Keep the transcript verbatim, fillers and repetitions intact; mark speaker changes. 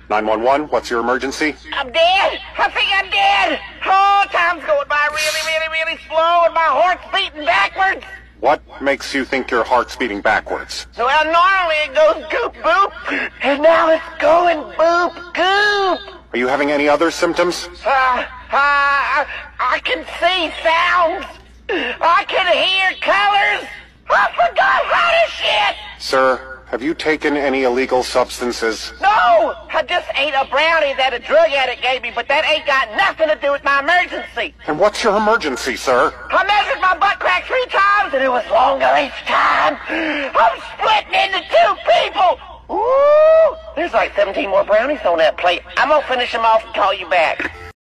Speaker 1: nine one one, what's your emergency?
Speaker 2: I'm dead. I think I'm dead. Oh, time's going by really, really, really slow and my heart's beating backwards.
Speaker 1: What makes you think your heart's beating backwards?
Speaker 2: Well, normally it goes goop boop, and now it's going boop goop.
Speaker 1: Are you having any other symptoms?
Speaker 2: Uh, uh, I, I can see sounds. I can hear colors. I forgot how to shit.
Speaker 1: Sir, have you taken any illegal substances?
Speaker 2: No, I just ate a brownie that a drug addict gave me, but that ain't got nothing to do with my emergency.
Speaker 1: And what's your emergency, sir?
Speaker 2: I measured my butt crack three times, and it was longer each time. I'm splitting into two people. Ooh, there's like seventeen more brownies on that plate. I'm gonna finish them off and call you back.